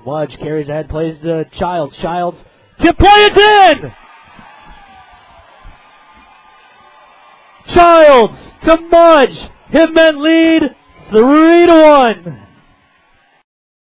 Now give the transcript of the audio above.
Mudge carries ahead, plays to Childs. Childs, tip play, it's in! Childs to Mudge. Hitmen lead 3-1.